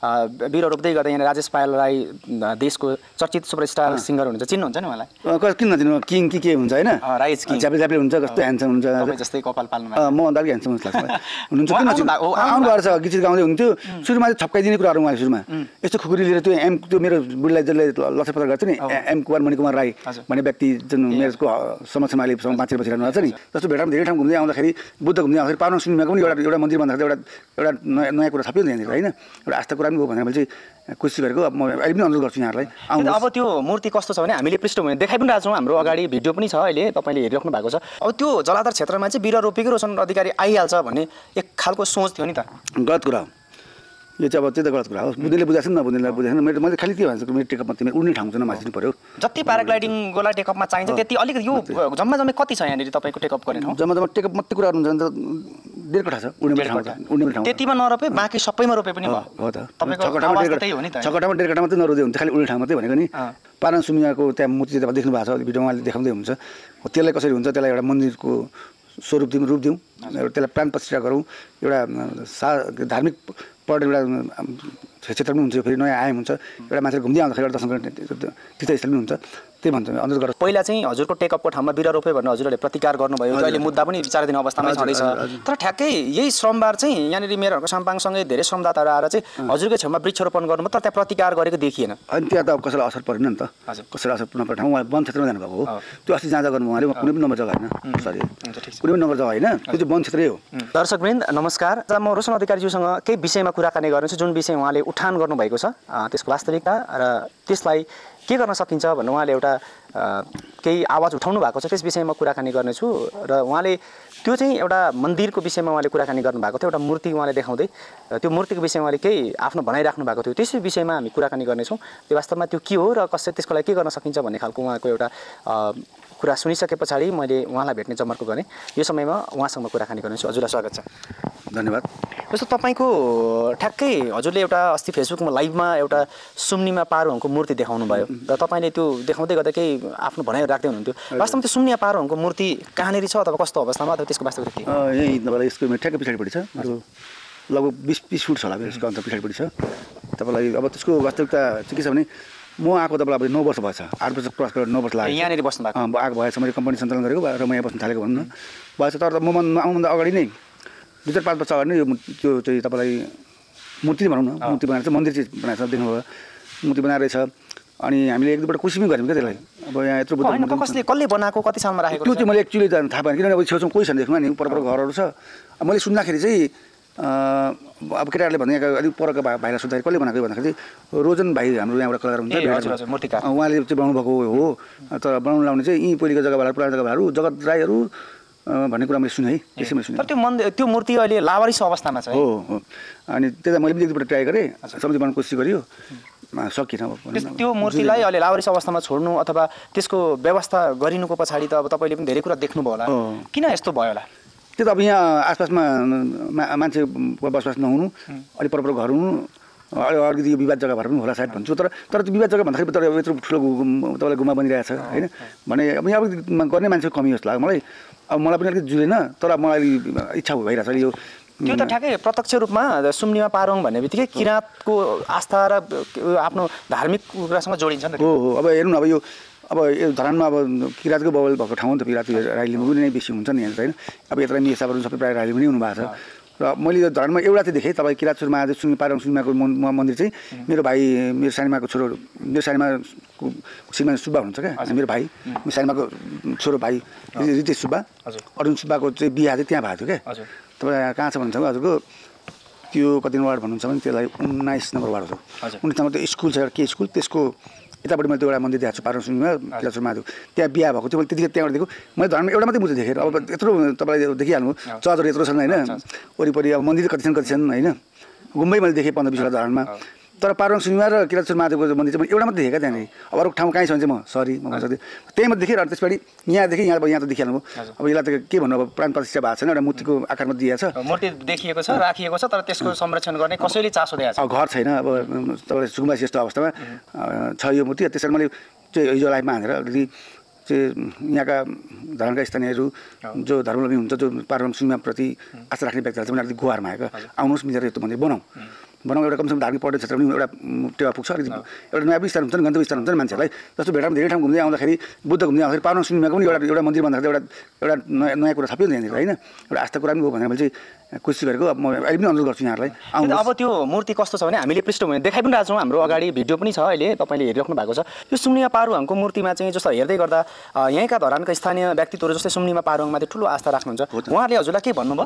बिरुवा रोप्दै गर्दा यहाँ राजेश पायल राई देशको चर्चित सुपरस्टार सिङ्गर हुनुहुन्छ, चिन्नुहुन्छ नि उहाँलाई? किन नचिन्नु, किङ के हुन्छ होइन, राइज किङ च्याप्ले हुन्छ, कस्तो ह्यान्डसम हुन्छ, जस्तै कपाल पाल्नु म अन्त अलिक ह्यान्डसम जस्तो लाग्छ हुनुहुन्छ। किन नचिन्नु, आउनु भएको छ, गीत गाउँदै हुन्थ्यो सुरुमा चाहिँ छप्काइदिने कुराहरू उहाँले सुरुमा यस्तो खुकुरी लिएर त्यो मेरो बुढीलाई जसले लक्ष्य पत्र गर्छ नि एम कुमार मणिकुमार राई भन्ने व्यक्ति जुन मेरोको समक्षमा अहिले बाँचेर बसिरहनु भएको छ नि, जस्तो भेटामा धेरै ठाउँ घुम्दै आउँदाखेरि बुद्ध घुम्दै आउँदाखेरि पार्वण सुनिमाको पनि एउटा मन्दिर भन्दाखेरि एउटा नयाँ कुरा थप्यो नि त्यहाँनिर होइन, एउटा आस्था कुरा पनि हो भनेर मैले चाहिँ कोसिस गरेको। अब म अहिले पनि अनुरोध गर्छु यहाँहरूलाई आउनु। अब त्यो मूर्ति कस्तो छ भने हामीले पृष्ठभूमि देखाइ पनि रहेको छौँ, हाम्रो अगाडि भिडियो पनि छ अहिले तपाईँले हेरिराख्नु भएको छ। अब त्यो जलाधार क्षेत्रमा चाहिँ बिरुवा रोपेकै रोशन अधिकारी आइहाल्छ भन्ने एक खालको सोच थियो नि त, गलत कुरा हो यो चाहिँ। अब त्यो त गलत कुरा हो, बुझ्नेले बुझाएको छ नबुझ्नेलाई बुझाएको छैन। मैले खालि के भन्छ मेरो टेकअपमा तिमी उड्ने ठाउँ चाहिँ नमासिनु पऱ्यो। जति प्याराग्लाइडिङ गोला टेकअपमा चाहिन्छ त्यति अलिकति यो जम्मा कति छ यहाँनिर तपाईँको टेकअप गर्ने ठाउँ? जम्मा टेकअप मात्रै कुरा हुन्छ भने त 1.5 कठा छ उड्ने ठाउँ। त्यतिमा नरोपे बाँकी सबैमा रोपे पनि भयो हो त। तपाईँको आवाज त त्यही हो नि त। 6 कठामा 1.5 कठा मात्रै नरोप्दै हुन्छ, खालि उड्ने ठाउँ मात्रै भनेको नि। पार्वण सुमियाको त्यहाँ मूर्ति तपाईँ देख्नु भएको छ भिडियोमा उहाँले देखाउँदै हुन्छ, त्यसलाई कसरी हुन्छ त्यसलाई एउटा मन्दिरको स्वरूप दिउँ, त्यसलाई प्राण प्रतिष्ठा गरौँ, एउटा धार्मिक पर्यटन एउटा क्षेत्र पनि हुन्छ, फेरि नयाँ आयाम हुन्छ, एउटा मान्छे घुम्दै आउँदाखेरि एउटा दर्शन गर्ने तीर्थस्थल पनि हुन्छ। त्यही भन्छ अनुरोध गर्छु। पहिला चाहिँ हजुरको टेकअपको ठाउँमा बिरुवा रोप्यो भनेर हजुरले प्रतिकार गर्नुभयो, अहिले मुद्दा पनि विचाराधीन अवस्थामै छँदैछ। तर ठ्याक्कै यही श्रमबार चाहिँ यहाँनिर मेरोहरूको साम्पाङसँगै धेरै श्रमदाताहरू आएर चाहिँ हजुरकै छेउमा वृक्षरोपण गर्नुभयो, तर त्यहाँ प्रतिकार गरेको देखिएन। अनि त्यहाँ त अब कसैलाई असर परेन नि त, कसैलाई असर नपर्ने ठाउँ उहाँ वन क्षेत्रमा जानुभएको हो। त्यो अस्ति जाँचा गर्नु उहाँले कुनै पनि नम्बर जग्गा होइन, सरी कुनै पनि नम्बर जग्गा होइन, त्यो चाहिँ वन क्षेत्रै हो। दर्शकवृन्द नमस्कार, म रोशन अधिकारीज्यूसँग केही विषयमा कुराकानी गर्नेछु जुन विषय उहाँले उठान गर्नुभएको छ त्यसको वास्तविकता र त्यसलाई के गर्न सकिन्छ भन्ने उहाँले एउटा केही आवाज उठाउनु भएको छ, त्यस विषयमा कुराकानी गर्नेछु। र उहाँले त्यो चाहिँ एउटा मन्दिरको विषयमा उहाँले कुराकानी गर्नुभएको थियो, एउटा मूर्ति उहाँले देखाउँदै त्यो मूर्तिको विषयमा उहाँले केही आफ्नो भनाइराख्नु भएको थियो, त्यसै विषयमा हामी कुराकानी गर्नेछौँ। त्यो वास्तवमा त्यो के हो र कसरी त्यसको लागि के गर्न सकिन्छ भन्ने खालको उहाँको एउटा कुरा सुनिसके पछाडि मैले उहाँलाई भेट्ने जमर्को गरेँ। यो समयमा उहाँसँग कुराकानी गर्नेछु। हजुरलाई स्वागत छ। धन्यवाद। जस्तो तपाईँको ठ्याक्कै हजुरले एउटा अस्ति फेसबुकमा लाइभमा एउटा सुम्निमा पारोहरूको मूर्ति देखाउनु भयो र तपाईँले त्यो देखाउँदै गर्दा केही आफ्नो भनाइ राख्दै हुनुहुन्थ्यो। वास्तवमा त्यो सुम्निया पारोहरूको मूर्ति कहाँनिर छ अथवा कस्तो अवस्थामा अथवा त्यसको वास्तविकता के? यही तपाईँलाई यसको ठ्याक्कै पछाडिपट्टि छ, लगभग 20 फुट छ होला यसको अन्त पछाडिपट्टि छ तपाईँलाई। अब त्यसको वास्तविकता चाहिँ के छ भने म आएको तपाईँलाई अब 9 वर्ष भएछ, 8 वर्ष क्रस गरेर 9 वर्ष लाग्यो यहाँनिर बस्नु भएको आएको भएछ। मैले कम्पनी सञ्चालन गरेको र म यहाँ बस्नु थालेको भन्नु भएछ। तर म आउनुभन्दा अगाडि नै 2-5 वर्ष अगाडि नै त्यो चाहिँ तपाईँलाई मूर्ति भनौँ न, मूर्ति बनाएर चाहिँ मन्दिर चाहिँ बनाएको छ, देख्नुभयो मूर्ति बनाएर रहेछ। अनि हामीले एक दुईपल्ट कोसिस पनि गऱ्यौँ क्या त्यसलाई। अब यहाँ यत्रो कसले बनाएको कति सालमा राखेको त्यो चाहिँ मैले एक्चुअली थाहा पाएन, किनभने अब छेउछाउ कोही छैन देख्नु नि, पर घरहरू छ। मैले सुन्दाखेरि चाहिँ अब केटाहरूले भन्ने अलिक परको भाइलाई सोद्धाखेरि कसले बनाएको भन्दाखेरि चाहिँ रोजन भाइ हाम्रो यहाँबाट कलाकार हुन्छ उहाँले चाहिँ बनाउनु भएको हो। तर बनाउनु लाउने चाहिँ यहीँ पहिलेको जग्गाबाट पुरानो जग्गाहरू जगत राईहरू भन्ने कुरा मैले सुने है, त्यसै मैले सुने। त्यो मूर्ति अहिले लावारिस अवस्थामा छ हो। अनि त्यता मैले पनि एकपल्ट ट्राई गरेँ, सब्जी बनाउनु कोसिस गरियो, सकिनँ। त्यो मूर्तिलाई अहिले लावारिस अवस्थामा छोड्नु अथवा त्यसको व्यवस्था गरिनुको पछाडि त अब तपाईँले पनि धेरै कुरा देख्नुभयो होला, किन यस्तो भयो होला? त्यो त अब यहाँ आसपासमा मान्छे बसोबास नहुनु, अलिक पर घर हुनु, अलिकति यो विवाद जग्गा भएर पनि होला सायद भन्छु। तर त्यो विवाद जग्गा भन्दाखेरि तर यत्रो ठुलो तपाईँलाई गुम्बा बनिरहेको छ होइन भने अब यहाँ गर्ने मान्छेको कमी जस्तो लाग्यो मलाई। अब मलाई पनि अलिकति जुलेन, तर मलाई इच्छा भइरहेको छ यो। त्यो त ठ्याक्कै प्रत्यक्ष रूपमा सुम्निमा पारोङ भन्ने बित्तिकै किराँतको आस्था र आफ्नो धार्मिक कुरासँग जोडिन्छ नि त। हो। अब हेर्नु न, अब यो धरानमा अब किराँतको बबल भएको ठाउँ त किराँत राई लिम्बू पनि नै बेसी हुन्छ नि यहाँ होइन। अब यता मिसाहरू सबै प्रायः राई लिम्बू नै हुनुभएको छ। र मैले यो धरानमा एउटा चाहिँ देखेँ, तपाईँ किराँत सुरमा आज पारोङ सुम्निमाको मन्दिर चाहिँ मेरो भाइ मेरो सानीमाको छोरो, मेरो सानीमाको श्रीमान सुब्बा हुनुहुन्छ क्या, मेरो भाइ मेरो सानीमाको छोरो भाइ रितेश सुब्बा, अर्जुन सुब्बाको चाहिँ बिहा चाहिँ त्यहाँ भएको थियो क्या। तपाईँ कहाँ छ भन्नुहुन्छ हजुरको त्यो कति नम्बर वार्ड भन्नुहुन्छ भने त्यसलाई 19 नम्बर वार्ड हो। 19 नम्बर त्यो स्कुल छ एउटा के स्कुल, त्यसको यतापट्टि मैले त्यो एउटा मन्दिर देखाएको छु पारोङ सुम्निमा किराँत महादेव, त्यहाँ बिहा भएको थियो। मैले त्यतिखेर त्यहाँबाट देखेँ, मैले धर्ममा एउटा मात्रै मूर्ति देखेँ। अब यत्रो तपाईँले देखिहाल्नु चर्चहरू यत्रो छन् होइन, वरिपरि अब मन्दिर कति छन् होइन, गुम्बै मैले देखेँ 15-20 धरानमा। तर पारोङ सुम्निमा र किराँत महादेवको मन्दिर चाहिँ एउटा मात्रै देखेँ क्या त्यहाँनिर। अब अरू ठाउँ कहीँ छ भने चाहिँ म सरी म भन्न सक्दिनँ, त्यही मात्रै देखेँ। र त्यसपछि यहाँ देखेँ, यहाँ त देखिहाल्नु अब यसलाई त के भन्नु, अब प्राण प्रतिष्ठा भएको छैन, एउटा मूर्तिको आकारमा दिएको छ, मूर्ति देखिएको छ राखिएको छ, तर त्यसको संरक्षण गर्ने कसैले चासो दिएको छ, घर छैन। अब तपाईँले सुकुम्बासी जस्तो अवस्थामा छ यो मूर्ति। त्यसरी मैले चाहिँ हिजो लाइफमा हानेर अलिकति चाहिँ यहाँका धर्मका स्थानीयहरू जो धर्मावलम्बी हुन्छ, जो पारोङ सुम्निमाप्रति आस्था राख्ने व्यक्तिहरू चाहिँ उनीहरूले गुहार मागेको आउनुहोस् मिलेर यस्तो मन्दिर बनाऊ भनौँ एउटा कमसेकम धार्मिक पर्यटन क्षेत्र पनि एउटा टेवा पुग्छ एउटा नयाँ विस्तार हुन्छ नि गन्तव्य विस्तार हुन्छ नि मान्छेहरूलाई जस्तो भेटामा धेरै ठाउँ घुम्दै आउँदाखेरि बुद्ध घुम्दै आउँदाखेरि पारुङ सुनमाको पनि एउटा मन्दिर भन्दाखेरि एउटा नयाँ कुरा थपियो यहाँनिर होइन एउटा आस्था कुरा पनि हो भनेर मैले चाहिँ कोसिस गरेको अब म अहिले पनि अनुरोध गर्छु यहाँहरूलाई अब त्यो मूर्ति कस्तो छ भने हामीले पृष्ठभूमि देखाइ पनि रहेछौँ हाम्रो अगाडि भिडियो पनि छ अहिले तपाईँले हेरिराख्नु भएको छ यो सुम्निमा पारुङको मूर्तिमा चाहिँ जस्तो हेर्दै गर्दा यहीँका धरानका स्थानीय व्यक्तित्वहरू जस्तै सुम्निमा पारुङमाथि ठुलो आस्था राख्नुहुन्छ उहाँले हजुरलाई के भन्नुभयो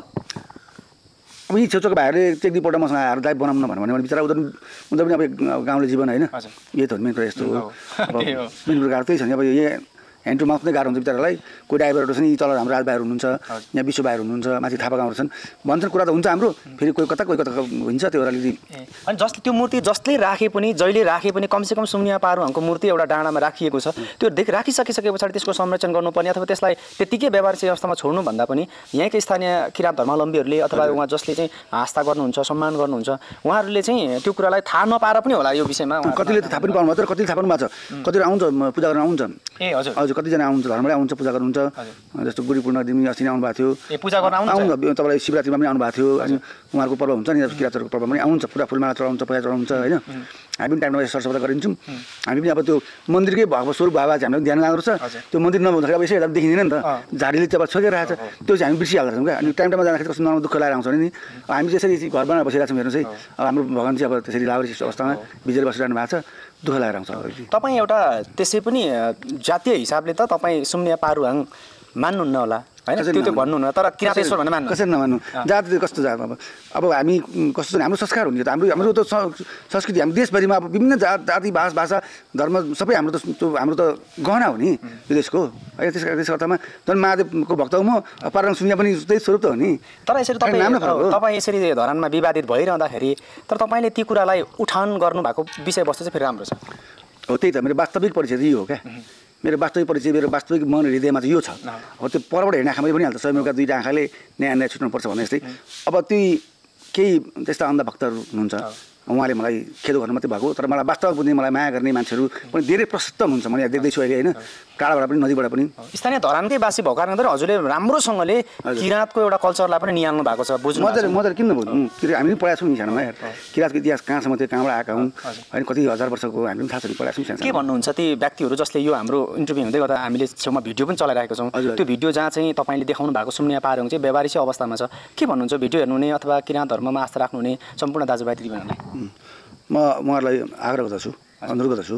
अब यी छेउछाउको भाइहरूले एक दुईपल्ट मसँग आएर दाइ बनाउनु भन्यो भने बिचरा उनीहरू पनि अब गाउँले जीवन होइन यही त मेन कुरा यस्तो हो अब मेन कुरा गाह्रो त्यही छ नि अब यही ह्यान्ड टु माउथ नै गाह्रो हुन्छ बिचरालाई कोही ड्राइभरहरू छन् यी तल हाम्रो राजभाइहरू हुनुहुन्छ यहाँ विश्व भाइहरू हुनुहुन्छ माथि थापा गाउँहरू छन् भन्छन् कुरा त हुन्छ हाम्रो फेरि कोही कता हुन्छ त्यो अलिकति अनि जसले त्यो मूर्ति जसले राखे पनि जहिले राखे पनि कमसेकम सुम्निया पारुङको मूर्ति एउटा डाँडामा राखिएको छ त्यो राखिसके पछाडि त्यसको संरक्षण गर्नुपर्ने अथवा त्यसलाई त्यतिकै व्यावहारिक अवस्थामा छोड्नु भन्दा पनि यहाँकै स्थानीय किराँत धर्मावलम्बीहरूले अथवा उहाँ जसले चाहिँ आस्था गर्नुहुन्छ सम्मान गर्नुहुन्छ उहाँहरूले चाहिँ त्यो कुरालाई थाहा नपाएर पनि होला यो विषयमा कतिले त थाहा पनि पाउनु भयो तर कतिले थाहा पनि भएको छ कतिले आउँछ पूजा गर्न आउँछ ए हजुर हजुर कतिजना आउँछ धर्मले आउँछ पूजा गर्नुहुन्छ जस्तो गुडी पूर्णिमा दिन अस्ति नै आउनुभएको थियो पूजा गर्न आउनु तपाईँलाई शिवरात्रिमा पनि आउनुभएको थियो अनि उहाँहरूको पर्व हुन्छ नि किराँतहरूको पर्व पनि आउँछ पुरा फुलमाला चढाउँछ पैसा चढाउँछ होइन हामी पनि टाइममा सरसफाइ गरिन्छौँ हामी पनि अब त्यो मन्दिरकै भएको स्वरूप भए चाहिँ हामीलाई ध्यान लाग्दो त्यो मन्दिर नहुँदाखेरि अब यसै हेर्दा देखिँदैन नि त झाडीले चाहिँ अब छोकिरहेको छ त्यो चाहिँ हामी बिर्सिहाल्छौँ क्या अनि टाइममा जाँदाखेरि कस्तो नराम्रो दुःख लागेर आउँछ नि हामी चाहिँ यसरी घर बनाएर बसिरहेको छौँ हेर्नुहोस् है अब हाम्रो भगवान् चाहिँ अब त्यसरी लावरी अवस्थामा बिजेर बसिरहनु भएको छ दुःख लागेर आउँछ तपाईँ एउटा त्यसै पनि जातीय हिसाबले त तपाईँ सुम्निया पारुङ मान्नुहुन्न होला होइन त्यो त भन्नुहुन्न तर किराँतेश्वर भनेर मान्नु कसरी नमान्नु जात कस्तो जात अब हामी कस्तो छ हाम्रो संस्कार हुन्छ त हाम्रो त संस्कृति हाम्रो देशभरिमा अब विभिन्न जाति भाषा धर्म सबै हाम्रो त गहना हो नि यो देशको है त्यस अर्थमा झन् महादेवको भक्त हो म पारुङ सुम्निया पनि त्यही स्वरूप त हो नि तर यसरी तपाईँ यसरी धरानमा विवादित भइरहँदाखेरि तर तपाईँले ती कुरालाई उठान गर्नुभएको विषयवस्तु चाहिँ फेरि राम्रो छ हो त्यही त मेरो वास्तविक परिचय चाहिँ यो हो क्या मेरो वास्तविक परिचय मेरो वास्तविक मन हृदयमा चाहिँ यो छ अब त्यो परबाट हेर्ने आँखामै पनि हाल्छ स्वयंका दुईवटा आँखाले न्याय छुट्नुपर्छ भने जस्तै अब ती केही त्यस्ता अन्धभक्तहरू हुनुहुन्छ उहाँले मलाई खेदो गर्नु मात्रै भएको तर मलाई वास्तव बुझ्ने मलाई माया गर्ने मान्छेहरू पनि धेरै प्रशस्त हुन्छ मैले देख्दैछु अहिले होइन टाढाबाट पनि नदीबाट पनि स्थानीय धरानकै बासी भएको कारणले गर्दा हजुरले राम्रोसँगले किराँतको एउटा कल्चरलाई पनि निहाल्नु भएको छ बुझ्नु मजाले किन नबुझ्नु हामी पनि पढाएको छौँ नि सानोमा किराँतको इतिहास कहाँसम्म थियो कहाँबाट आएका हुन् होइन कति हजार वर्षको हामी पनि थाहा छ पढाएको छौँ के भन्नुहुन्छ ती व्यक्तिहरू जसले यो हाम्रो इन्टरभ्यू हुँदै गर्दा हामीले छेउमा भिडियो पनि चलाइरहेको छौँ त्यो भिडियो जहाँ चाहिँ तपाईँले देखाउनु भएको सुम्निया पारुङ चाहिँ व्यावहारिक अवस्थामा छ के भन्नुहुन्छ भिडियो हेर्नु हुने अथवा किराँत धर्ममा आस्था राख्नुहुने सम्पूर्ण दाजुभाइ दिदीबहिनीहरूलाई म उहाँहरूलाई आग्रह गर्दछु अनुरोध गर्दछु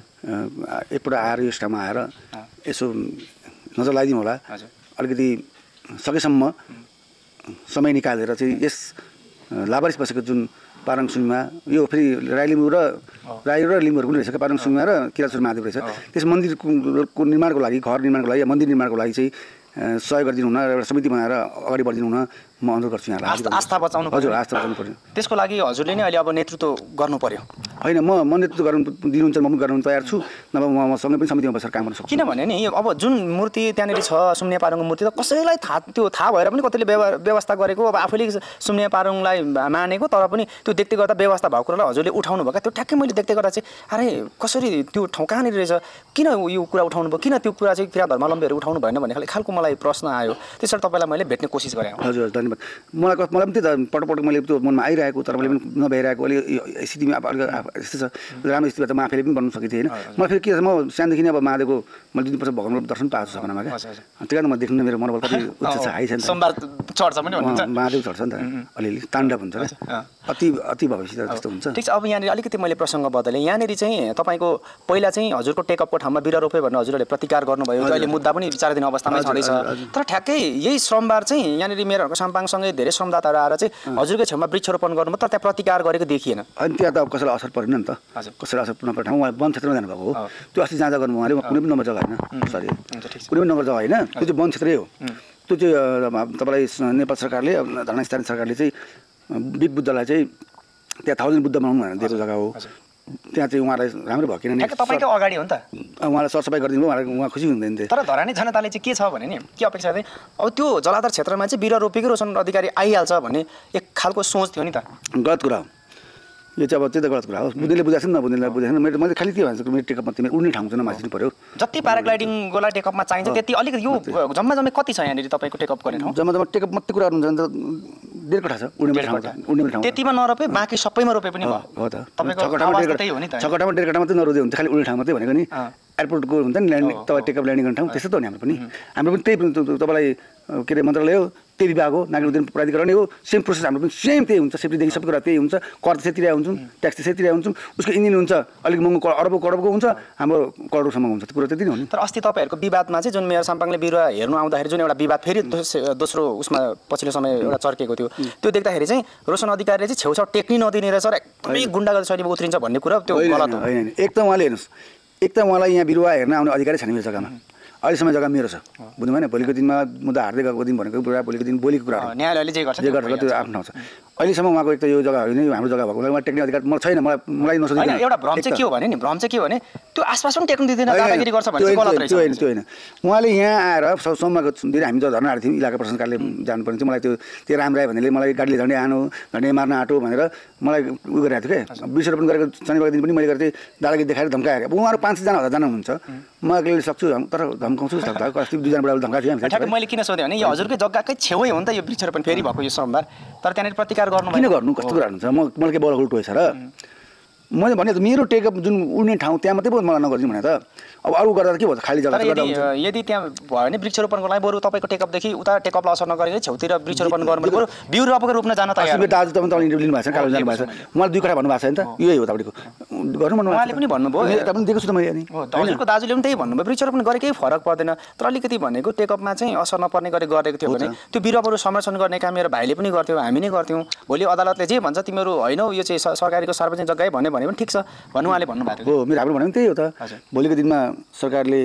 एकपल्ट आएर यस ठाउँमा आएर यसो नजर लगाइदिउँ होला अलिकति सकेसम्म समय निकालेर चाहिँ यस लावारिस बसेको जुन पारुङ सुम्निमा यो फेरि राई र लिम्बूहरू पनि रहेछ पारुङ सुम्निमा र किराँतेश्वर महादेव रहेछ त्यस मन्दिरको निर्माणको लागि घर निर्माणको लागि मन्दिर निर्माणको लागि चाहिँ सहयोग गरिदिनु हुन एउटा समिति बनाएर अगाडि बढिदिनु हुन म अनुरोध गर्छु यहाँलाई आस्था बचाउनु हजुर आस्था बचाउनु पर्यो त्यसको लागि हजुरले नै अहिले अब नेतृत्व गर्नु पर्यो होइन म नेतृत्व गर्नु दिनुहुन्छ म पनि गर्न तयार छु नभए म सँगै पनि समितिमा बसेर काम गर्न सक्छु किनभने नि अब जुन मूर्ति त्यहाँनिर छ सुम्निया पारुङको मूर्ति त कसैलाई थाहा भएर पनि कतिले व्यवस्था गरेको अब आफैले सुम्निया पारुङलाई मानेको तर पनि त्यो देख्दै गर्दा व्यवस्था भएको कुरालाई हजुरले उठाउनु भएको त्यो ठ्याक्कै मैले देख्दै गर्दा चाहिँ अरे कसरी त्यो ठाउँ कहाँनिर रहेछ किन यो कुरा उठाउनु भयो किन त्यो कुरा चाहिँ किराँत धर्मावलम्बीहरू उठाउनु भएन भन्ने खालको मलाई प्रश्न आयो त्यसरी तपाईँलाई मैले भेट्ने कोसिस गरेँ हजुर धन्यवाद मलाई पनि त्यही त पटक मैले त्यो मनमा आइरहेको तर मैले पनि नभइरहेको अलिक स्थितिमा अब अलिक यस्तो छ राम्रो स्थितिमा त म आफैले पनि बनाउनु सकेको थिएँ होइन मलाई फेरि के छ म सानोदेखि नै अब महादेवको मैले 2 वर्ष भगवान्को दर्शन पाएको छु सपनामा क्या त्यही कारण म देख्नु मेरो मनोबल कति उच्च छ हाई छ महादेव चढ्छ नि त अलिअलि ताण्डव हुन्छ अति भएपछि त त्यस्तो हुन्छ ठिक छ अब यहाँनिर अलिकति मैले प्रसङ्ग बदलेँ यहाँनिर चाहिँ तपाईँको पहिला चाहिँ हजुरको टेकअपको ठाउँमा बिरा रोपे भनेर हजुरहरूले प्रतिकार गर्नुभयो अहिले मुद्दा पनि विचाराधीन अवस्थामा छँदैछ तर ठ्याक्कै यही श्रमबार चाहिँ यहाँनिर मेरोहरूको साम्पाङसँगै धेरै श्रमदाताहरू आएर चाहिँ हजुरकै छेउमा वृक्षारोपण गर्नुभयो तर त्यहाँ प्रतिकार गरेको देखिएन अनि त्यहाँ त अब कसैलाई असर परेन नि त कसैलाई असर नपर्ने ठाउँ उहाँ वन क्षेत्रमा जानुभएको हो त्यो अस्ति जाँदा गर्नु उहाँले कुनै पनि नम्बर जग्गा होइन सरी कुनै पनि नम्बर जग्गा होइन त्यो चाहिँ वन क्षेत्रै हो त्यो चाहिँ तपाईँलाई नेपाल सरकारले धरान स्थानीय सरकारले चाहिँ बिग बुद्धलाई चाहिँ त्यहाँ 1000 बुद्ध बनाउनु भनेर दिएको जग्गा हो त्यहाँ चाहिँ उहाँलाई राम्रो भयो किनभने तपाईँको अगाडि हो नि त उहाँलाई सरसफाइ गरिदिनु भयो उहाँ खुसी हुँदैन थिए तर धरानी जनताले चाहिँ के छ भने नि के अपेक्षा थिए अब त्यो जलाधार क्षेत्रमा चाहिँ बिरुवा रोपेको रोशन अधिकारी आइहाल्छ भन्ने एक खालको सोच थियो नि त गलत कुरा हो यो चाहिँ अब त्यो त गलत कुरा हो बुझ्नेले बुझाएको छ नबुझ्नेले बुझाएको छैन मैले खालि के भन्छ मेरो टेकअपमा तिमी उड्ने ठाउँ चाहिँ नमासिनु पर्यो जति प्याराग्लाइडिङको लागि टेकअपमा चाहिन्छ त्यति अलिकति यो जम्मा कति छ यहाँनिर तपाईँको टेकअप गर्ने ठाउँ जम्मा टेकअप मात्रै कुरा हुन्छ भने त 1.5 कठा छ उड्ने ठाउँ त्यतिमा नरोपे बाँकी सबैमा रोपे पनि भयो हो त तपाईँको आवाज त त्यही हो नि त 6 कठामा 1.5 कठा मात्रै नरोदे हुन्छ खालि उड्ने ठाउँ मात्रै भनेको नि एयरपोर्टको हुन्छ नि ल्यान्डिङ तपाईँ टेकअप ल्यान्डिङ गर्ने ठाउँ त्यस्तो त हो नि हाम्रो पनि त्यही तपाईँलाई के अरे मन्त्रालय हो त्यही विभाग हो नागरिक उड्डयन प्राधिकरण हो सेम प्रोसेस हाम्रो पनि सेम त्यही हुन्छ सेफ्टीदेखि सबै कुरा त्यही हुन्छ कर त्यसै तिरेको हुन्छौँ ट्याक्स त्यसै तिरेको हुन्छौँ उसको इन्जिन हुन्छ अलिक महँगो अरबको हुन्छ हाम्रो करोडसम्म हुन्छ त्यो कुरा त्यति नै हो नि तर अस्ति तपाईँहरूको विवादमा चाहिँ जुन मेयर साम्पाङले बिरुवा हेर्नु आउँदाखेरि जुन एउटा विवाद फेरि दोस्रो उसमा पछिल्लो समय एउटा चर्केको थियो त्यो देख्दाखेरि चाहिँ रोशन अधिकारीले चाहिँ छेउछाउ टेक्नै नदिने रहेछ र एकदमै गुन्डागर्दी शैलीमा उत्रिन्छ भन्ने कुरा त्यो गलत हो होइन एक त उहाँले हेर्नुहोस् एक त उहाँलाई यहाँ बिरुवा हेर्न आउने अधिकारी छैन मेरो जग्गामा अहिलेसम्म जग्गा मेरो छ बुझ्नु भएन भोलिको दिनमा मुद्दा हार्दै गएको दिन भनेको कुरा भोलिको दिन बोलीको कुरा न्यायालयले जे गर्छ त्यो आफ्नो ठाउँ छ अहिलेसम्म उहाँको एक त यो जग्गा होइन हाम्रो जग्गा भएको उहाँ टेक्निक अधिकार मलाई छैन मलाई नसोधिकन एउटा भ्रम चाहिँ के हो भने नि भ्रम चाहिँ के हो भने त्यो आसपास पनि टेक्नु दिँदैन दादागिरी गर्छ भने चाहिँ गलत रहेछ त्यो होइन उहाँले यहाँ आएर सोमबारको दिन हामी जब धर्ना हाल्थ्यौँ इलाका प्रशासन कार्यालय जानुपर्ने थियो मलाई त्यो राम राई भन्नेले मलाई गाडीले झन्डै मार्न आँटो भनेर मलाई उयो गरिरहेको थियो क्या वृक्षारोपण गरेको शनिबारको दिन पनि मैले गरेको थिएँ दादागिरी देखाएर धम्काएर अब उहाँहरू 500 जना 1000 जना हुनुहुन्छ म एक्लै सक्छु तर धम्काउँछु अस्ति 2 जना बडा धम्काएको थिएँ ठ्याक्कै मैले किन सोधेँ भने यो हजुरकै जग्गाकै छेउै हो नि त यो वृक्षारोपण फेरि भएको यो सोमबार तर त्यहाँनिर प्रतिकार गर्नु किन गर्नु कस्तो कुरा हुन्छ मलाई के बल उल्टो छ र मैले भने मेरो टेकअप जुन उड्ने ठाउँ त्यहाँ मात्रै मलाई नगरिदिनु भने त अब अरू गर्दा त के भयो खाली जग्गा यदि त्यहाँ भयो भने वृक्षारोपणको लागि बरु तपाईँको टेकअपदेखि उता टेकअपलाई असर नगरेर छेउतिर वृक्षारोपण गर्नु बरु बिउ रोप्न जान तयार दाजु तपाईँ इन्टरभ्यू लिनु भएको छ कालो जानु भएको छ उहाँले 2 कठा भन्नुभएको छ नि त यही हो तपाईँको गर्नु भन्नु उहाँले पनि भन्नुभयो तपाईँ दिएको छु त मैले नि हजुरको दाजुले पनि त्यही भन्नुभयो वृक्षारोपण गरे केही फरक पर्दैन तर अलिकति भनेको टेकअपमा चाहिँ असर नपर्ने गरी गरेको थियो भने त्यो बिरुवाहरू संरक्षण गर्ने काम मेरो भाइले पनि गर्थ्यो हामी नै गर्थ्यौँ भोलि अदालतले जे भन्छ तिमीहरू होइनौ यो चाहिँ सरकारीको सार्वजनिक जग्गै भने पनि ठिक छ भन्नु उहाँले भन्नुभएको थियो हो मेरो हाम्रो भनेको त्यही हो त भोलिको दिनमा सरकारले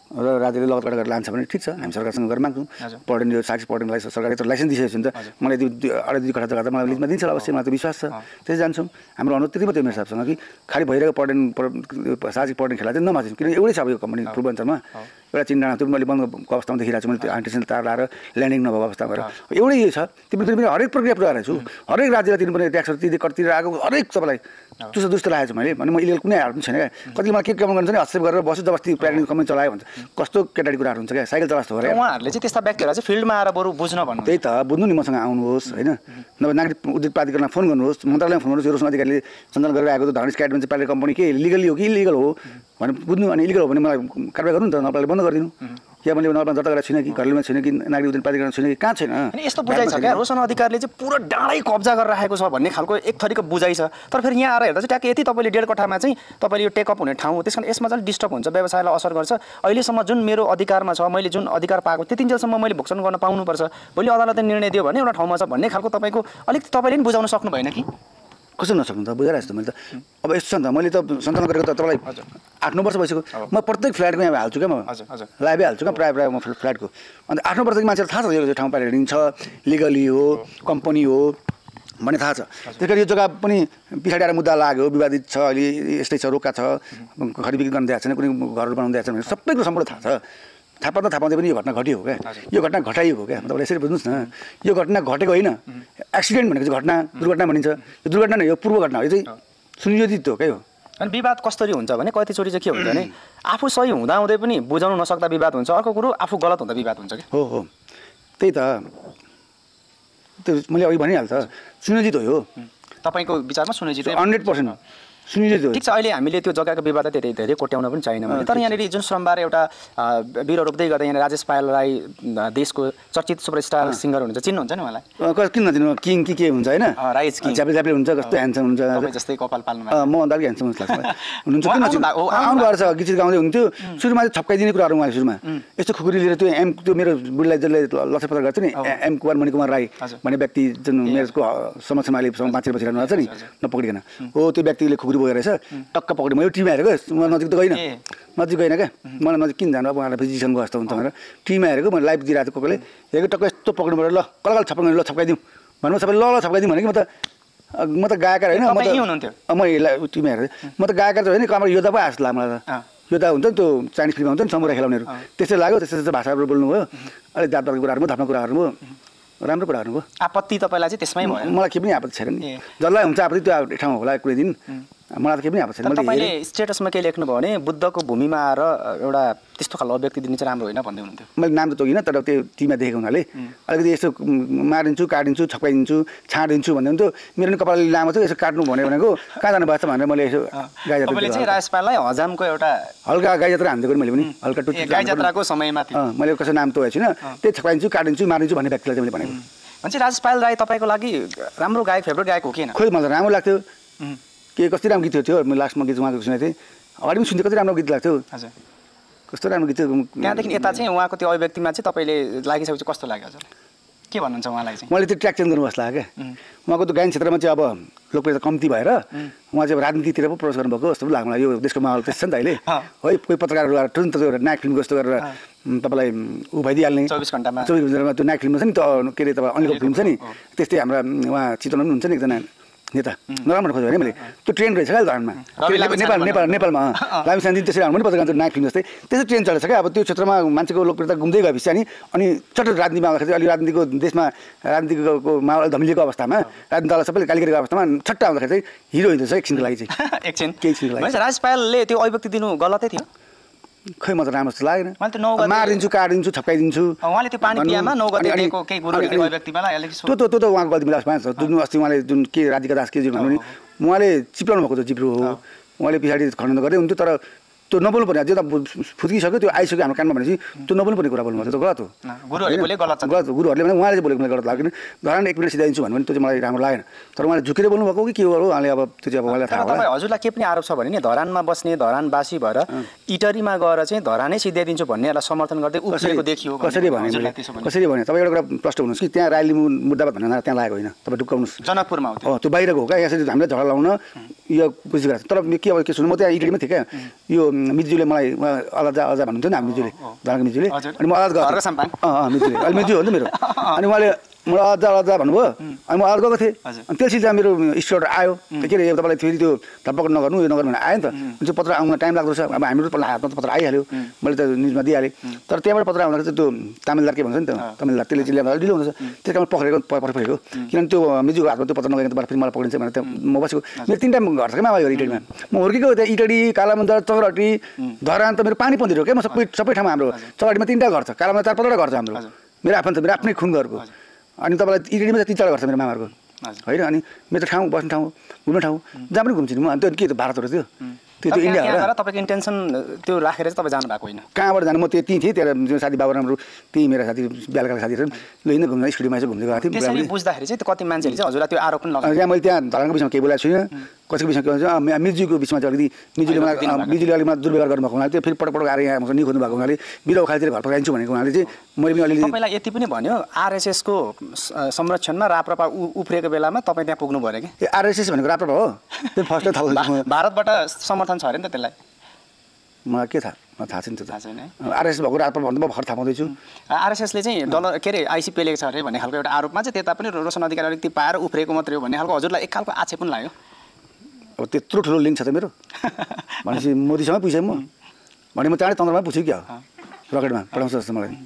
र राज्यले लगतबाट गरेर लान्छ भने ठिक छ हामी सरकारसँग गएर माग्छौँ पर्यटन यो साक्षी पर्यटनलाई सरकारले त लाइसेन्स दिइसकेको छ नि त मलाई त्यो 2.5 कठा जग्गा त मलाई लिजमा दिन्छ अवश्य मलाई त विश्वास छ त्यसै जान्छौँ हाम्रो अनुरोध त्यति मात्रै मेरो साहबसँग कि खालि भइरहेको पर्यटन साक्षी पर्यटन खेला चाहिँ नमासिनु किनकि एउटै छ अब यो कम्पनी पूर्वाञ्चलमा एउटा चिन्डाँडा त्यो मैले बन्दको अवस्थामा देखिरहेको छु मैले त्यो आर्टिफिसियल तार लाएर ल्यान्डिङ नभएको अवस्थामा गएर एउटै यो छ तिमीले हरेक प्रक्रिया पुरा गरेको छु हरेक राज्यलाई तिर्नुपर्ने ट्याक्सहरू तिरेर आएको हरेक सबैलाई दुस्तो दुस्तो लागेको छु मैले भने म इलिगल कुनै हाल्नु छैन क्या कति मलाई के काम गर्नु छ नि हस्तक्षेप गरेर बस्छु जबरजस्ती प्यारेन्ट कम्पनी चलायो भन्छ कस्तो केटाडी कुराहरू हुन्छ क्या साइकल चलास्तो हो उहाँहरूले चाहिँ त्यस्ता व्यक्तिहरूलाई चाहिँ फिल्डमा आएर बरु बुझ्न भन्नु त्यही त बुझ्नु नि मसँग आउनुहोस् होइन नभए नागरिक उद्योग प्राधिकरणमा फोन गर्नुहोस् मन्त्रालयमा फोन गर्नुहोस् यो रोशन अधिकारीले सञ्चालन गरेर आएको धर्म स्क्याडमेन्ट चाहिँ प्राइभेट कम्पनी के लिगली हो कि इलिगल हो भने बुझ्नु अनि इलिगल हो भने मलाई कारवाही गर्नु नि त नपाले बन्द गरिदिनु या मैले नपाले दर्ता गरेको छुइनँ कि घरेलुमा छैन कि नागरिक उद्योग प्राधिकरण छैन कि कहाँ छैन अनि यस्तो बुझाइ छ क्या रोशन अधिकारीले चाहिँ पुरो डाँडै कब्जा गरेर राखेको छ भन्ने खालको एक थरीको बुझाइ छ तर फेरि यहाँ आएर हेर्दा चाहिँ ट्याक्कै यति तपाईँले 1.5 कठामा चाहिँ तपाईँले यो टेकअप हुने ठाउँ त्यस कारण यसमा चाहिँ डिस्टर्ब हुन्छ व्यवसायलाई असर गर्छ अहिलेसम्म जुन मेरो अधिकारमा छ मैले जुन अधिकार पाएको त्यतिन्जेलसम्म मैले भुक्तान गर्न पाउनुपर्छ भोलि अदालतले निर्णय दियो भने एउटा ठाउँमा छ भन्ने खालको तपाईँको अलिकति तपाईँले पनि बुझाउन सक्नु भएन कि कसो नसक्नु त बुझाइरहेको छु मैले त अब यस्तो छ नि त मैले त सञ्चालन गरेको त तपाईँलाई 8-9 वर्ष भइसक्यो म प्रत्येक फ्ल्याटको यहाँ हाल्छु क्या म लाइभै हाल्छु क्या प्रायः म फ्ल्याटको अन्त 8-9 वर्षदेखि मान्छेलाई थाहा छ यो ठाउँ प्यारेन्टिङ छ लिगली हो कम्पनी हो भन्ने थाहा छ त्यस कारण यो जग्गा पनि पछाडि आएर मुद्दा लाग्यो विवादित छ अहिले यस्तै छ रोका छ खरिद बिक्री गर्न दिएको छैन कुनै घरहरू बनाउनु दिएको छैन भने सबै कुरो सम्पूर्ण थाहा छ थाहा पाउँदै पनि यो घटना घटियो हो क्या यो घटना घटाइएको क्या तपाईँले यसरी बुझ्नुहोस् न यो घटना घटेको होइन एक्सिडेन्ट भनेको चाहिँ घटना दुर्घटना भनिन्छ यो दुर्घटना नै यो पूर्व घटना हो यो चाहिँ सुनियोजित हो क्या हो अनि विवाद कसरी हुन्छ भने कतिचोटि चाहिँ के हुन्छ भने आफू सही हुँदाहुँदै पनि बुझाउन नसक्दा विवाद हुन्छ अर्को कुरो आफू गलत हुँदा विवाद हुन्छ कि हो त्यही त त्यो मैले अघि भनिहाल्छ सुनियोजित हो यो तपाईँको विचारमा सुनियोजित 100% सुनियोजित हो ठिक छ अहिले हामीले त्यो जग्गाको विवाद त्यति धेरै कोट्याउन पनि चाहिएन तर यहाँनिर जुन सोमबार एउटा बिरुवा रोप्दै गर्दा यहाँ राजेश पायल राई देशको चर्चित सुपरस्टार सिङ्गर हुनुहुन्छ चिन्नुहुन्छ नि मलाई किन नचिन्नु किङ के हुन्छ होइन राइज किङ च्याप्ले हुन्छ कस्तो ह्यान्डसम हुन्छ जस्तै कपाल पाल्नु म भन्दा अलिक ह्यान्डसम जस्तो लाग्छ हुनुहुन्छ किन नचिन्नु आउनु भएको छ गीत गाउँदै हुन्थ्यो सुरुमा चाहिँ छप्काइदिने कुराहरू उहाँले सुरुमा यस्तो खुकुरी लिएर त्यो मेरो बुढीलाई जसले लक्ष्य पत्र गर्छ नि एम कुमार मणिकुमार राई भन्ने व्यक्ति जुन मेरोको समक्षमा अहिले बाँचेर बसिरहनु भएको छ नि नपक्रिकन हो त्यो व्यक्तिले खुकुरी बोकेर रहेछ टक्क पक्रियो मैले टिभीमा हेरेको म नजिक त गइनँ नजिक गएन क्या मलाई नजिक किन जानु अब उहाँलाई फिजिसन गएको जस्तो हुन्छ भनेर टिभीमा हेरेको मैले लाइभ दिइरहेको थिएँ कोहीले हेरेको टक्क यस्तो पक्रिनु पऱ्यो ल कल छप्काउनु ल छप्काइदिउँ भन्नु सबैले ल छप्काइदिउँ भने कि म त गायकर होइन म टिभीमा हेरेँ म त गायकर त होइन कमर योद्धा पो आएको लाग्यो मलाई त योद्धा हुन्छ नि त्यो चाइनिज फिल्ममा हुन्छ नि समुरा खेलाउनेहरू त्यस्तै लाग्यो त्यस्तै भाषाहरू बोल्नुभयो अलिक जातपातको कुराहरू भयो धर्म कुराहरू भयो राम्रो कुरा गर्नुभयो आपत्ति तपाईँलाई चाहिँ त्यसमै भयो मलाई के पनि आपत्ति छैन नि जसलाई हुन्छ आपत्ति त्यो ठाउँ होला कुनै दिन मलाई त के पनि आपत्ति छैन तपाईँले स्टेटसमा के लेख्नुभयो भने बुद्धको भूमिमा आएर एउटा त्यस्तो खालको अभिव्यक्ति दिनु चाहिँ राम्रो होइन भन्दै हुनुहुन्थ्यो मैले नाम त तोकिनँ तर त्यो टिममा देखेको हुनाले अलिकति यसो मारिदिन्छु काटिदिन्छु छप्काइदिन्छु छाडिदिन्छु भन्दै हुन्थ्यो मेरो नि कपाल लामो थियो यसो काट्नु भनेको कहाँ जानुभएको छ भनेर मैले यसो गाई तपाईँले चाहिँ राजपाललाई हजामको एउटा हल्का गाई जात्रा हान्दिएको मैले पनि हल्का टुटी गाई जात्राको समयमा थियो मैले कसै नाम तोकेको छुइनँ त्यही छप्काइदिन्छु काटिदिन्छु मारिदिन्छु भन्ने व्यक्तिलाई चाहिँ मैले भनेको भनेपछि राजपाल राई तपाईँको लागि राम्रो गायक फेभरेट गायक हो कि खोइ मलाई राम्रो लाग्थ्यो के कति राम्रो गीत थियो मैले लास्टमा गीत उहाँको सुनेको थिएँ अगाडि पनि सुन्थेँ कति राम्रो गीत लाग्थ्यो हजुर कस्तो राम्रो गीत थियो त्यहाँदेखि यता चाहिँ उहाँको त्यो अभिव्यक्तिमा चाहिँ तपाईँले लागिसकेपछि कस्तो लाग्यो हजुर के भन्नुहुन्छ उहाँलाई चाहिँ मैले त्यो ट्र्याक चेन्ज गर्नु जस्तो लाग्यो क्या उहाँको त्यो गायन क्षेत्रमा चाहिँ अब लोकप्रियता कम्ती भएर उहाँ चाहिँ राजनीतितिर पो प्रवेश गर्नुभएको जस्तो पनि लाग्नु यो देशको माहौल त्यस्तो छ नि त अहिले है कोही पत्रकारहरू आएर तुरन्त त्यो नायक फिल्म जस्तो गरेर तपाईँलाई ऊ भइदिइहाल्ने 24 घण्टामा त्यो नायक फिल्म छ नि त के अरे तपाईँ अनिल फिल्म छ नि त्यस्तै हाम्रा उहाँ चितवन पनि हुन्छ नि एकजना नेता नराम्रो खोज्यो भने मैले त्यो ट्रेन रहेछ क्या धरानमा नेपालमा लामिसानदेखि त्यसरी हाल्नु पनि पर्छ गान्छ नायक फिल्म जस्तै त्यस्तो ट्रेन चलेछ क्या अब त्यो क्षेत्रमा मान्छेको लोकप्रियता घुम्दै गएपछि अनि चट्ट राजनीतिमा आउँदाखेरि अलिक राजनीतिको देशमा राजनीतिको माहौल धमिलिएको अवस्थामा राजनीतिलाई सबैले गाली गरेको अवस्थामा छट्ट आउँदाखेरि चाहिँ हिरो हिँड्छ एकछिनको लागि चाहिँ एकछिनको लागि राजपालले त्यो अभिव्यक्ति दिनु गलतै थियो खै म त राम्रो जस्तो लागेन मारिदिन्छु काटिदिन्छु छप्काइदिन्छु उहाँले त्यो पानी पियामा 9 गते दिएको केही गुरुहरुको अभिव्यक्तिमा त्यो त उहाँको गल्ती मिलास भएछ जुन अस्ति उहाँले जुन के राधिका दास के भन्नु नि उहाँले चिप्लाउनु भएको त जिब्रो हो उहाँले पछाडि खण्डन गर्दै हुन्थ्यो तर त्यो नबोल्नु पर्ने अझै त फुत्किसक्यो त्यो आइसक्यो हाम्रो कानमा भनेपछि त्यो नबोल्नु पर्ने कुरा बोल्नु त्यो गलत हो गलत गुरुहरूले भने उहाँले चाहिँ बोलेको मलाई गलत लाग्यो धरान 1 मिनट सिधाइदिन्छु भन्नु भने त्यो चाहिँ मलाई राम्रो लागेन तर उहाँले झुकेर बोल्नु भएको कि के हो उहाँले अब त्यो चाहिँ अब उहाँलाई थाहा होला हजुरलाई के पनि आरोप छ भने नि धरानमा बस्ने धरानवासी भएर इटरीमा गएर चाहिँ धरानै सिधाइदिन्छु भन्नेलाई समर्थन गर्दै उफ्रेको देखियो कसरी भने तपाईँ एउटा कुरा प्रश्न हुनुहोस् कि त्यहाँ राई लिम्बू मुद्दाबाद भन्ने त्यहाँ लागेको होइन तपाईँ ढुक्काउनुहोस् जनकपुरमा हो त्यो बाहिरको हो क्या यसरी हामीले झगडा लाउन यो कोसिस गरेको तर के अब के सुन्नु म त्यहाँ इटरीमा थिएँ क्या यो मिजुले मलाई अलजा भन्नुहुन्थ्यो नि मिजुले धरानको मिजुले अनि म अलजा मिजुले अहिले मिजु हो नि त मेरो अनि उहाँले मलाई अझ भन्नुभयो अनि म अलग गएको थिएँ अनि त्यसपछि चाहिँ मेरो स्टुडेन्ट आयो के अरे तपाईँलाई फेरि त्यो धरपकड नगर्नु यो नगर्नु भने आयो नि त त्यो पत्र आउन टाइम लाग्दो रहेछ अब हाम्रो हातमा त पत्र आइहाल्यो मैले त न्युजमा दिइहालेँ तर त्यहाँबाट पत्र आउँदाखेरि चाहिँ त्यो तामिलदार के भन्छ नि त तामिलदार त्यसले चाहिँ ल्याउँदा ढिलो हुन्छ त्यस कारण पक्रेको किनभने त्यो मिजुको हातमा त्यो पत्र नगएको त फेरि मलाई पक्रिन्छ भनेर त्यहाँ म बसेको मेरो 3 टाइम घर छ क्या मामा इटडीमा म हुर्केको त्यहाँ इटडी कालामन्दार चौरटी धरान त मेरो पानी पन्दिरो क्या म सबै ठाउँमा हाम्रो चौरटीमा 3टा घर छ कालामन्दार 4-5वटा घर छ हाम्रो मेरो आफन्त मेरो आफ्नै खुन घरको अनि तपाईँलाई इटडीमा चाहिँ 3-4 घर छ मेरो मामाहरूको होइन अनि मेरो ठाउँ बस्ने ठाउँ घुम्ने ठाउँ जहाँ पनि घुम्छु नि म अनि त्यो के त भारतहरू थियो त्यो इन्डिया हो तपाईँको इन्टेन्सन त्यो राखेर चाहिँ तपाईँ जानु भएको होइन कहाँबाट जानु म त्यहीँ थिएँ त्यहाँ साथी बाबुरामहरू त्यही मेरा साथी बेलुका साथीहरू ल हिँड्दै घुम्न स्कुलमा चाहिँ घुम्दै गएको थिएँ त्यसरी बुझ्दाखेरि चाहिँ कति मान्छेहरूले चाहिँ हजुरलाई त्यो आरोप पनि लगाउँछ त्यहाँ मैले त्यहाँ धरानको विषयमा केही बोलेको छुइनँ कसैको विषयमा के भन्छ मिर्जीको बिचमा चाहिँ अलिकति मिर्जीले अलिक दुर्व्यवहार गर्नुभएको हुनाले त्यो फेरि पटक आएर यहाँ निखोज्नु भएको हुनाले बिरो खालतिर घर पकाइन्छु भनेको हुनाले चाहिँ मैले पनि अलिअलि तपाईँलाई यति पनि भन्यो आरएसएसको संरक्षणमा राप्रपा उफ्रेको बेलामा तपाईँ त्यहाँ पुग्नु पऱ्यो कि आरएसएस भनेको राप्रपा हो त्यो फर्स्ट थाहा भारतबाट समर्थन छ अरे नि त त्यसलाई मलाई के थाहा मलाई थाहा छैन त्यो थाहा छैन आरएसएस भएको राप्रपा भन्दा म भर्खर थाहा पाउँदैछु आरएसएसले चाहिँ डलर के अरे आइसी पेलेको छ अरे भन्ने खालको एउटा आरोपमा चाहिँ त्यता पनि रोशन अधिकारी अलिकति पाएर उफ्रेको मात्रै हो भन्ने खालको हजुरलाई एक खालको आक्षेप पनि लाग्यो अब त्यत्रो ठुलो लिङ्क छ त मेरो भनेपछि मोदीसँग पुगेँ म भने म चाँडै तन्त्रमा पुग्छु क्या रकेटमा पठाउँछ जस्तो मलाई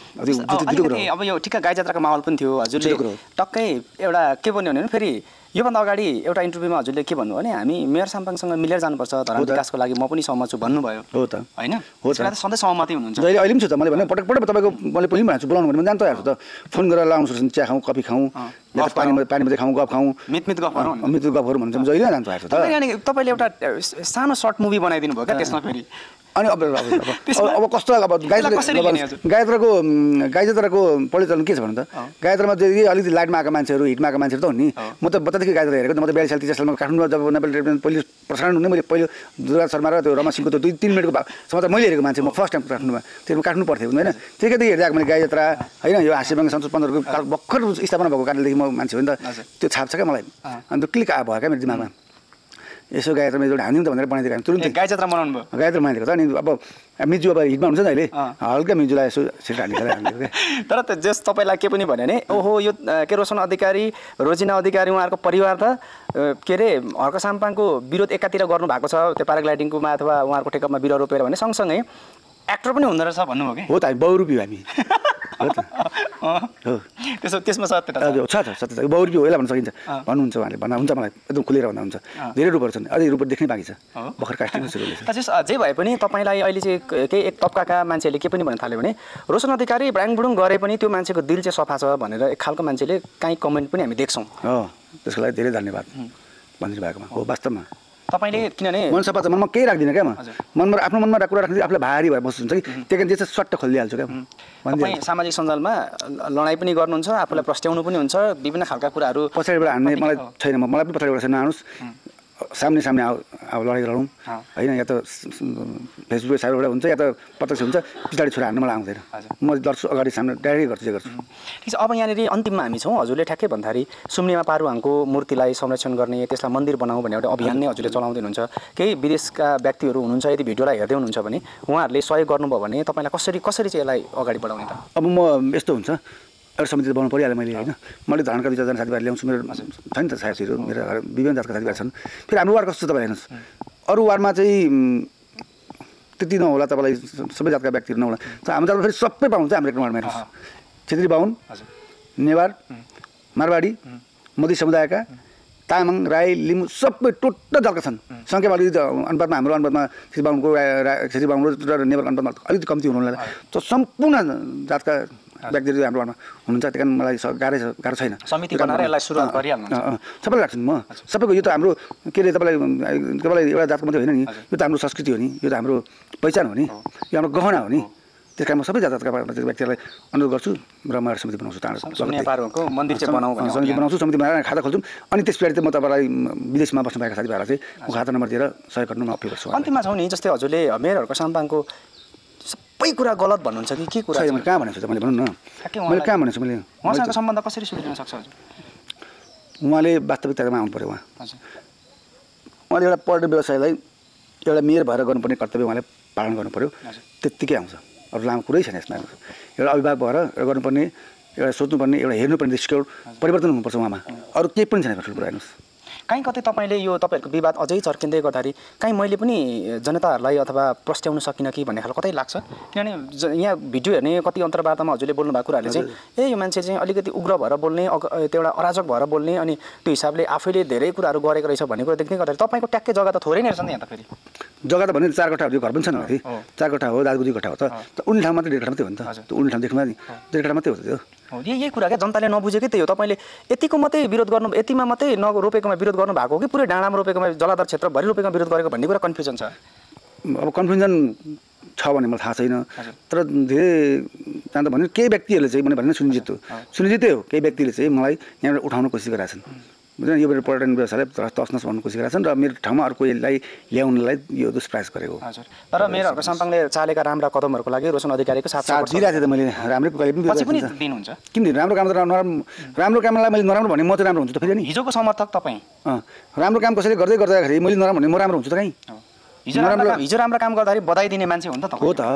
अब यो ठिक्क गाई जात्राको माहौल पनि थियो हजुरले टक्कै एउटा के भन्यो भने फेरि योभन्दा अगाडि एउटा इन्टरभ्यूमा हजुरले के भन्नु भने हामी मेयर साम्पाङसँग मिलेर जानुपर्छ धरान विकासको लागि म पनि सहमत छु भन्नुभयो हो त होइन हो त सधैँ सहमति हुनुहुन्छ अहिले अहिले पनि छु त मैले भने पटक तपाईँको मैले पनि भन्छु बोलाउनु भने म जान तयार छु त फोन गरेर लाउनु सक्छ चिया खाउँ कफी खाउँ पानी मात्रै खाउँ गफ खाउँ मित गफहरू भन्छ जहिले जान तयार छु त तपाईँले एउटा सानो सर्ट मुभी बनाइदिनु भयो क्या त्यसमा फेरि अनि अब कस्तो अब गाई जात्राको परिचालन के छ भन्नु त गाई जात्रामा चाहिँ अलिकति लाइटमा आएको मान्छेहरू हिटमा आएको मान्छेहरू त हो नि म त बच्चादेखि गाई जात्रा हेरेको म त 42 साल 30 सालमा काठमाडौँमा जब नेपाली टेलिभिजन पहिले प्रसारण हुने मैले पहिलो दुर्गा शर्मा र त्यो रमा सिंहको त्यो 2-3 मिनटको समाचार मैले हेरेको मान्छे म फर्स्ट टाइम काठमाडौँमा त्यसमा काट्नु पर्थ्यो होइन त्यतिखेर हेर्दा मैले गाई जात्रा होइन यो हाँसीबाङ सन्तोष पन्ध्रको भर्खर स्थापना भएको कारणदेखि म मान्छे हो नि त त्यो छाप छ क्या मलाई अनि त्यो क्लिक भयो क्या मेरो दिमागमा यसो गाई जात्रा मैले हानिदिउँ त भनेर बनाइदिएको तुरुन्तै गाई जात्रा मनाउनु भयो गाई जात्रा बनाइदिएको त अनि अब मिजु अब हिटमा हुन्छ नि अहिले हल्का मिजुलाई यसो छिटो हानिदिएको तर जस तपाईँलाई के पनि भन्यो भने ओहो यो के रोशन अधिकारी रोजिना अधिकारी उहाँहरूको परिवार त के अरे हर्क साम्पाङको विरोध एकातिर गर्नु भएको छ त्यो प्याराग्लाइडिङकोमा अथवा उहाँहरूको टेकअपमा बिरुवा रोपेर भने सँगसँगै एक्टर पनि हुँदो रहेछ भन्नुभयो कि हो त हामी बहुरूपी हामी हो त हो त्यसमा सत्यता छ। हजुर छ सत्य छ बहुरूपी हो यसलाई भन्न सकिन्छ भन्नुहुन्छ उहाँले भन्दा हुन्छ मलाई एकदम खुलेर भन्दा हुन्छ धेरै रूपहरू छन् अझै रूपहरू देख्नै बाँकी छ भर्खर कास्टिङ सुरु हुँदैछ। जे भए पनि तपाईँलाई अहिले चाहिँ केही एक तबकाका मान्छेले के पनि भन्न थाल्यो भने रोशन अधिकारी ब्राङबुडुङ गरे पनि त्यो मान्छेको दिल चाहिँ सफा छ भनेर एक खालको मान्छेले काहीँ कमेन्ट पनि हामी देख्छौँ। हो त्यसको लागि धेरै धन्यवाद भनिदिनु भएकोमा हो वास्तवमा तपाईँले किनभने मन सफा छ मनमा केही राख्दिनँ क्या म मनमा आफ्नो मनमा कुरा राख्दै आफूलाई भारी भएर बस्नुहुन्छ कि त्यो कारण चाहिँ सट्ट खोलिदिइहाल्छु क्या तपाईँ सामाजिक सञ्जालमा लडाइँ पनि गर्नुहुन्छ आफूलाई प्रस्ट्याउनु पनि हुन्छ विभिन्न खालका कुराहरू पछाडिबाट हान्ने मलाई छैन मलाई पनि पछाडिबाट छैन आउनुहोस् सामने अब लडाइँ गरौँ होइन या त फेसबुक साइडबाट हुन्छ या त प्रत्यक्ष हुन्छ पछाडि छोरा हान्नु मलाई आउँदैन म गर्छु अगाडि सामने डाइरेक्ट गर्छु जे गर्छु। ठिक छ अब यहाँनिर अन्तिममा हामी छौँ हजुरले ठ्याक्कै भन्दाखेरि सुम्निमा पारुहाङको मूर्तिलाई संरक्षण गर्ने त्यसलाई मन्दिर बनाऊ भन्ने एउटा अभियान नै हजुरले चलाउँदै हुनुहुन्छ। केही विदेशका व्यक्तिहरू हुनुहुन्छ यदि भिडियोलाई हेर्दै हुनुहुन्छ भने उहाँहरूले सहयोग गर्नुभयो भने तपाईँलाई कसरी चाहिँ यसलाई अगाडि बढाउने त? अब म यस्तो हुन्छ एउटा समिति बनाउनु परिहाल्यो मैले होइन मैले धरानका 2-4जना साथीभाइ ल्याउँछु मेरो छ नि त साथीहरू मेरो घर विभिन्न जातका साथीभाइ छन्। फेरि हाम्रो वार्ड कस्तो छ तपाईँ हेर्नुहोस् अरू वार्डमा चाहिँ त्यति नहोला तपाईँलाई सबै जातका व्यक्तिहरू नहोला तर हाम्रो जातमा फेरि सबै बाहुन चाहिँ हाम्रो एक वार्डमा हेर्नुहोस् छेत्री बाहुन नेवार मारवाडी मोदी समुदायका तामाङ राई लिम्बू सबै टोटल जातका छन्। सङ्ख्यामा अलिकति अनुपातमा हाम्रो अनुपातमा छेत्री बाहुनको छेत्री बाहुन र नेवारको अनुपातमा अलिकति कम्ती हुनुलाई त सम्पूर्ण जातका व्यक्तिहरू हाम्रो वार्डमा हुनुहुन्छ त्यही कारण मलाई गाह्रो छैन। समिति बनाएर यसलाई सुरुवात गरिहाल्नु सबैलाई राख्छु म सबैको यो त हाम्रो के अरे तपाईँलाई एउटा जातको मात्रै होइन नि यो त हाम्रो संस्कृति हो नि यो त हाम्रो पहिचान हो नि यो हाम्रो गहना हो नि त्यस कारण म सबै जातका व्यक्तिहरूलाई अनुरोध गर्छु र म एउटा समिति बनाउँछु चाँडो मन्दिर चाहिँ समिति बनाउँछु समिति बनाएर खाता खोल्छौँ अनि त्यस पछाडि चाहिँ म तपाईँलाई विदेशमा बस्नुभएका साथीभाइहरूलाई चाहिँ म खाता नम्बर दिएर सहयोग गर्नु म अपिल गर्छु। अन्तिममा छौँ नि जस्तै हजुरले मेयरहरूको साम्पाङको सबै कुरा गलत भन्नुहुन्छ कि के कुरा मैले कहाँ भनेको छु मैले भन्नु न मैले कहाँ भनेको छु मैले उहाँसँग सम्बन्ध कसरी सुध्रिन सक्छ हजुर? उहाँले वास्तविकतामा आउनु पऱ्यो उहाँले एउटा पर्यटन व्यवसायलाई एउटा मेयर भएर गर्नुपर्ने कर्तव्य उहाँले पालन गर्नु पऱ्यो त्यत्तिकै आउँछ अरू लामो कुरै छैन यसमा। एउटा अभिभावक भएर एउटा गर्नुपर्ने एउटा सोच्नुपर्ने एउटा हेर्नुपर्ने दृष्टिकोण परिवर्तन हुनुपर्छ उहाँमा अरू केही पनि छैन ठुलो कुरा हेर्नुहोस्। काहीँ कतै तपाईँले यो तपाईँहरूको विवाद अझै चर्किँदै गर्दाखेरि काहीँ मैले पनि जनताहरूलाई अथवा प्रस्ट्याउन सकिनँ कि भन्ने खालको कतै लाग्छ? किनभने यहाँ भिडियो हेर्ने कति अन्तर्वार्तामा हजुरले बोल्नुभएको कुराहरूले चाहिँ यो मान्छे चाहिँ अलिकति उग्र भएर बोल्ने त्यो एउटा अराजक भएर बोल्ने अनि त्यो हिसाबले आफैले धेरै कुराहरू गरेको रहेछ भन्ने कुरा देख्दै गर्दाखेरि तपाईँको ट्याक्कै जग्गा त थोरै नै रहेछ नि यहाँ त फेरि जग्गा त भने 4 कट्ठाहरू घर पनि छ नि 4 कट्ठा हो दाजुबुजी कट्ठा हो त उनी ठाउँ मात्रै 1.5 कट्ठा मात्रै हो नि त उनी ठाउँ देख्नुमा नि 1.5 कट्ठा मात्रै हो त्यो यही कुरा क्या जनताले नबुझेकै त्यही हो। तपाईँले यतिको मात्रै विरोध गर्नु यतिमा मात्रै रोपेकोमा विरोध गर्नु भएको हो कि पुरै डाँडामा रोपेकोमा जलाधार क्षेत्रभरि रोपेकोमा विरोध गरेको भन्ने कुरा कन्फ्युजन छ। अब कन्फ्युजन छ भने मलाई थाहा छैन तर धेरै जान्दा भने केही व्यक्तिहरूले चाहिँ मैले भने सुनिजितै हो केही व्यक्तिले चाहिँ मलाई यहाँबाट उठाउन कोसिस गरेका छन् बुझ्नु यो पर्यटन व्यवसायलाई तसनस भन्नु कोसिस गरेका छन् र मेरो ठाउँमा अर्को यसलाई ल्याउनलाई यो दुष्प्रयास गरेको। हजुर तर मेयरहरूको साम्पाङले चालेका राम्रा कदमहरूको लागि रोशन अधिकारीको साथ दिइरहेको थिएँ त मैले राम्रै कहिले पनि दिनुहुन्छ किन राम्रो काम त राम्रो कामलाई मैले नराम्रो भने म चाहिँ राम्रो हुन्छु त फेरि नि हिजोको समर्थक तपाईँ राम्रो काम कसैले गर्दाखेरि मैले नराम्रो भने म राम्रो हुन्छु त कहीँ हिजो राम्रो काम गर्दाखेरि बधाई दिने मान्छे हो नि त हो त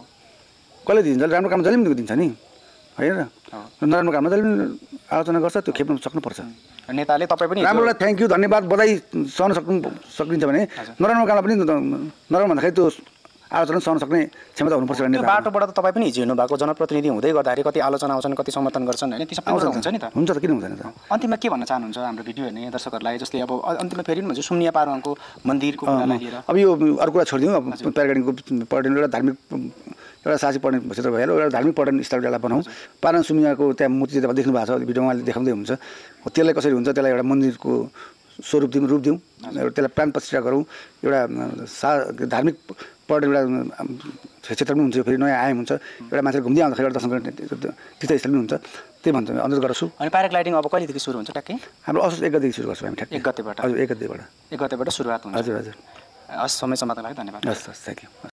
कसले दिन्छ राम्रो काम जहिले पनि दिन्छ नि होइन नराम्रो काममा जहिले पनि आलोचना गर्छ त्यो खेप्न सक्नुपर्छ। नेताले तपाईँ पनि राम्रोलाई थ्याङ्क यू धन्यवाद बधाई सहन सकिन्छ भने नराम्रो कामलाई पनि नराम्रो भन्दाखेरि त्यो आलोचना सहन सक्ने क्षमता हुनुपर्छ। बाटोबाट त तपाईँ पनि हिजो हुनु भएको जनप्रतिनिधि हुँदै गर्दाखेरि कति आलोचना आउँछन् कति समर्थन गर्छन् होइन त्यो सबै हुन्छ नि त हुन्छ त किन हुँदैन त। अन्तिममा के भन्न चाहनुहुन्छ हाम्रो भिडियो हेर्ने दर्शकहरूलाई जसले अब अन्तिममा फेरि पनि भन्छ सुम्निया पारुहाङको मन्दिरको कुरालाई लिएर अब यो अर्को कुरा छोडिदिउँ अब प्याराग्लाइडिङको पर्यटन एउटा धार्मिक एउटा साहसी पर्यटन क्षेत्र भइहाल्यो एउटा धार्मिक पर्यटन स्थललाई बनाऊँ पारुहाङ सुम्नियाको त्यहाँ मूर्ति तपाईँ देख्नु भएको छ भिडियोमा उहाँले देखाउँदै हुन्छ त्यसलाई कसरी हुन्छ त्यसलाई एउटा मन्दिरको स्वरूप दिउँ त्यसलाई प्राण प्रतिष्ठा गरौँ एउटा धार्मिक पर्यटन एउटा क्षेत्र पनि हुन्छ फेरि नयाँ आयाम हुन्छ एउटा मान्छे घुम्दै आउँदाखेरि एउटा दर्शन गर्ने तीर्थस्थल पनि हुन्छ त्यही भन्छ अनुरोध गर्छु। अनि प्याराग्लाइडिङ अब कहिलेदेखि सुरु हुन्छ ट्याक्कै हाम्रो असोज 1 गतेदेखि सुरु गर्छौँ हामी ठ्याक्कै 1 गतेबाट हजुर 1 गतेबाट सुरुवात हुन्छ। हजुर हजुर हस् समय समात्नको लागि धन्यवाद। हस् थ्याङ्क यू।